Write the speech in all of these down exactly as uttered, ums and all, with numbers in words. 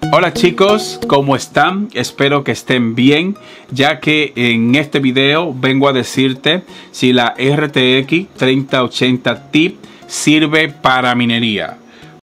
Hola chicos, ¿cómo están? Espero que estén bien, ya que en este video vengo a decirte si la R T X treinta ochenta Ti sirve para minería.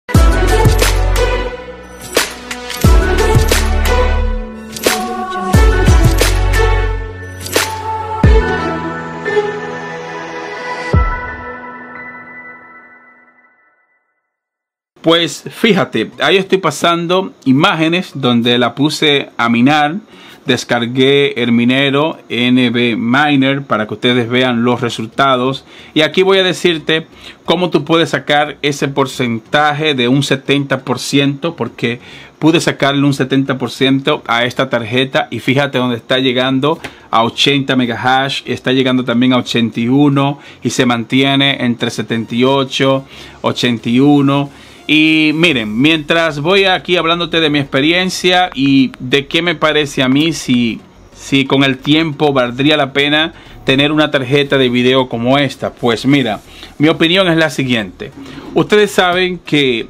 Pues fíjate, ahí estoy pasando imágenes donde la puse a minar. Descargué el minero N V Miner para que ustedes vean los resultados. Y aquí voy a decirte cómo tú puedes sacar ese porcentaje de un setenta por ciento. Porque pude sacarle un setenta por ciento a esta tarjeta. Y fíjate donde está llegando a ochenta megahash. Está llegando también a ochenta y uno. Y se mantiene entre setenta y ocho, ochenta y uno. Y miren, mientras voy aquí hablándote de mi experiencia y de qué me parece a mí, si, si con el tiempo valdría la pena tener una tarjeta de video como esta. Pues mira, mi opinión es la siguiente. Ustedes saben que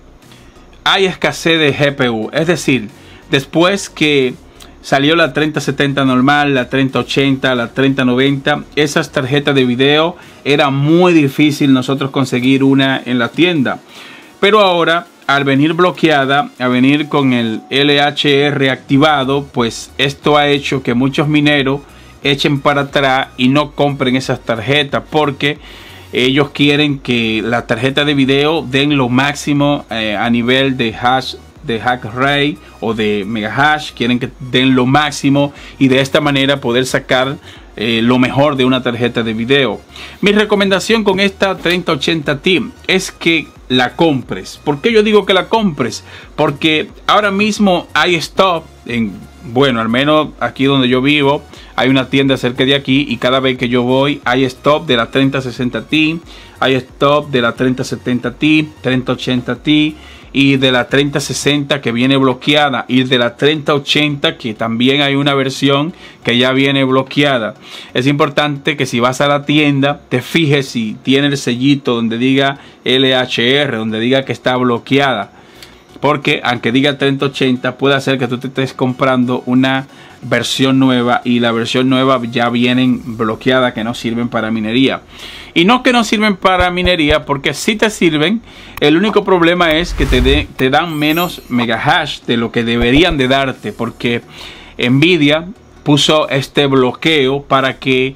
hay escasez de G P U. Es decir, después que salió la treinta setenta normal, la treinta ochenta, la treinta noventa, esas tarjetas de video era muy difícil nosotros conseguir una en la tienda. Pero ahora, al venir bloqueada, a venir con el L H R activado, pues esto ha hecho que muchos mineros echen para atrás y no compren esas tarjetas, porque ellos quieren que la tarjeta de video den lo máximo eh, a nivel de hash, de hash rate o de megahash. Quieren que den lo máximo y de esta manera poder sacar eh, lo mejor de una tarjeta de video. Mi recomendación con esta treinta ochenta Ti es que la compres. ¿Por qué yo digo que la compres? Porque ahora mismo hay stock en, bueno, al menos aquí donde yo vivo hay una tienda cerca de aquí y cada vez que yo voy hay stock de la treinta sesenta Ti, hay stock de la treinta setenta Ti, treinta ochenta Ti y de la treinta sesenta que viene bloqueada, y de la treinta ochenta que también hay una versión que ya viene bloqueada. Es importante que si vas a la tienda te fijes si tiene el sellito donde diga L H R, donde diga que está bloqueada, porque aunque diga treinta ochenta puede hacer que tú te estés comprando una versión nueva y la versión nueva ya vienen bloqueadas, que no sirven para minería. Y no que no sirven para minería, porque sí te sirven. El único problema es que te, de, te dan menos megahash de lo que deberían de darte, porque Nvidia puso este bloqueo para que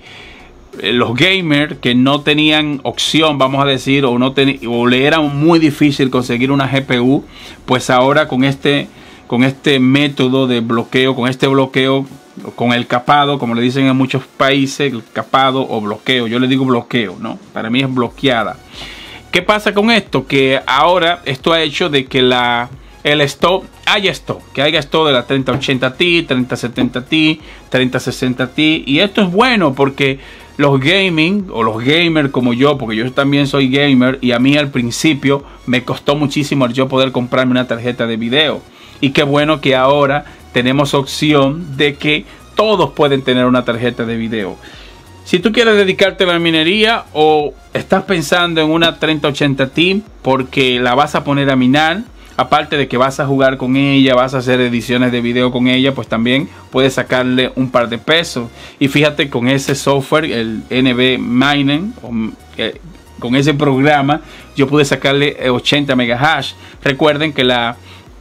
los gamers que no tenían opción, vamos a decir, o, no ten, o le era muy difícil conseguir una G P U, pues ahora con este, con este método de bloqueo, con este bloqueo, con el capado, como le dicen en muchos países, el capado o bloqueo, yo le digo bloqueo, ¿no? Para mí es bloqueada. ¿Qué pasa con esto? Que ahora esto ha hecho de que la, el stock, haya stock, que haya stock de la treinta ochenta Ti, treinta setenta Ti, treinta sesenta Ti, y esto es bueno porque los gaming o los gamers como yo, porque yo también soy gamer y a mí al principio me costó muchísimo el yo poder comprarme una tarjeta de video. Y qué bueno que ahora tenemos opción de que todos pueden tener una tarjeta de video. Si tú quieres dedicarte a la minería o estás pensando en una treinta ochenta Ti porque la vas a poner a minar, aparte de que vas a jugar con ella, vas a hacer ediciones de video con ella, pues también puedes sacarle un par de pesos. Y fíjate, con ese software, el N V Miner, eh, con ese programa, yo pude sacarle ochenta megahash. Recuerden que la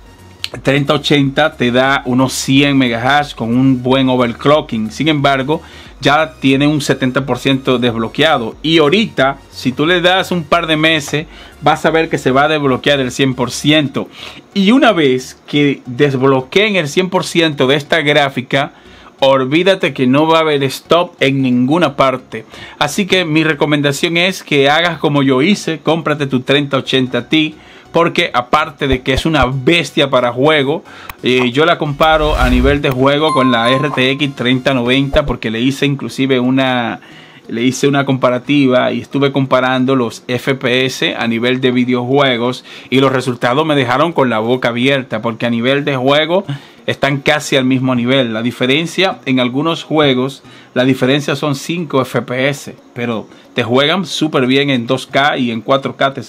treinta ochenta te da unos cien megahash con un buen overclocking. Sin embargo, ya tiene un setenta por ciento desbloqueado. Y ahorita, si tú le das un par de meses, vas a ver que se va a desbloquear el cien por ciento. Y una vez que desbloqueen el cien por ciento de esta gráfica, olvídate que no va a haber stop en ninguna parte. Así que mi recomendación es que hagas como yo hice. Cómprate tu treinta ochenta Ti, porque aparte de que es una bestia para juego, eh, yo la comparo a nivel de juego con la R T X treinta noventa, porque le hice inclusive una, le hice una comparativa y estuve comparando los F P S a nivel de videojuegos y los resultados me dejaron con la boca abierta, porque a nivel de juego están casi al mismo nivel. La diferencia en algunos juegos, la diferencia son cinco F P S, pero te juegan súper bien en dos K y en cuatro K te,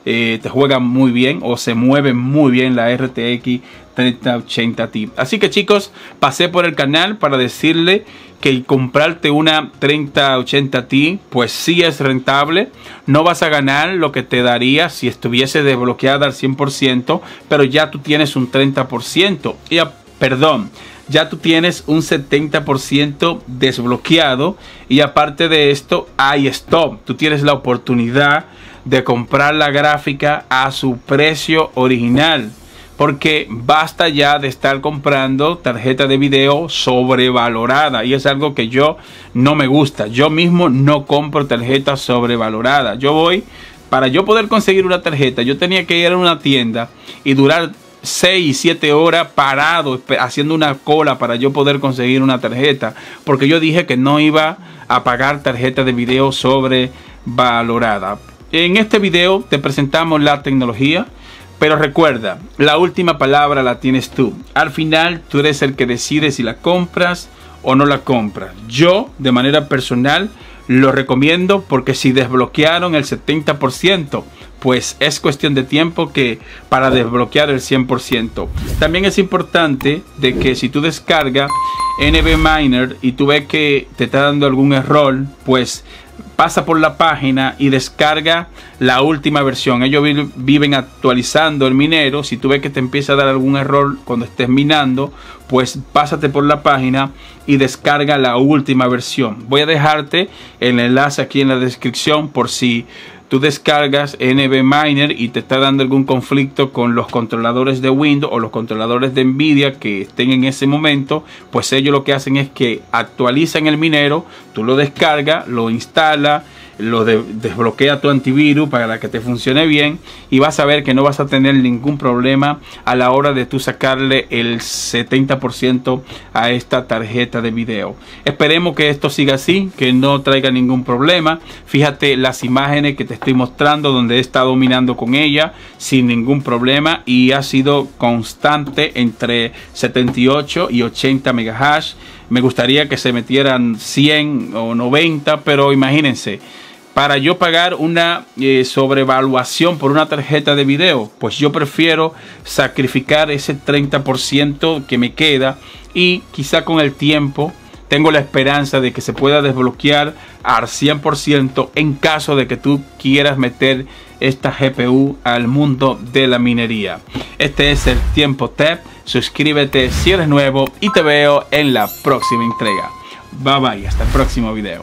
eh, te juega muy bien o se mueve muy bien la R T X treinta ochenta Ti. Así que chicos, pasé por el canal para decirle que comprarte una treinta ochenta Ti pues sí es rentable. No vas a ganar lo que te daría si estuviese desbloqueada al cien por ciento, pero ya tú tienes un treinta por ciento. Y, perdón, ya tú tienes un setenta por ciento desbloqueado, y aparte de esto hay stop. Tú tienes la oportunidad de comprar la gráfica a su precio original, porque basta ya de estar comprando tarjeta de video sobrevalorada, y es algo que yo no me gusta. Yo mismo no compro tarjeta sobrevalorada. Yo voy, para yo poder conseguir una tarjeta, yo tenía que ir a una tienda y durar seis y siete horas parado haciendo una cola para yo poder conseguir una tarjeta, porque yo dije que no iba a pagar tarjeta de video sobrevalorada. En este video te presentamos la tecnología, pero recuerda, la última palabra la tienes tú. Al final tú eres el que decide si la compras o no la compras. Yo, de manera personal, lo recomiendo, porque si desbloquearon el setenta por ciento, pues es cuestión de tiempo que para desbloquear el cien por ciento. También es importante de que si tú descargas N B Miner y tú ves que te está dando algún error, pues pasa por la página y descarga la última versión. Ellos viven actualizando el minero. Si tú ves que te empieza a dar algún error cuando estés minando, pues pásate por la página y descarga la última versión. Voy a dejarte el enlace aquí en la descripción por si tú descargas N B Miner y te está dando algún conflicto con los controladores de Windows o los controladores de Nvidia que estén en ese momento. Pues ellos lo que hacen es que actualizan el minero, tú lo descargas, lo instalas, lo de, desbloquea tu antivirus para que te funcione bien, y vas a ver que no vas a tener ningún problema a la hora de tú sacarle el setenta por ciento a esta tarjeta de video. Esperemos que esto siga así, que no traiga ningún problema. Fíjate las imágenes que te estoy mostrando donde he estado minando con ella sin ningún problema, y ha sido constante entre setenta y ocho y ochenta megahash. Me gustaría que se metieran cien o noventa, pero imagínense, para yo pagar una eh, sobrevaluación por una tarjeta de video, pues yo prefiero sacrificar ese treinta por ciento que me queda, y quizá con el tiempo tengo la esperanza de que se pueda desbloquear al cien por ciento en caso de que tú quieras meter esta G P U al mundo de la minería. Este es el Tiempo Tech. Suscríbete si eres nuevo y te veo en la próxima entrega. Bye bye, hasta el próximo video.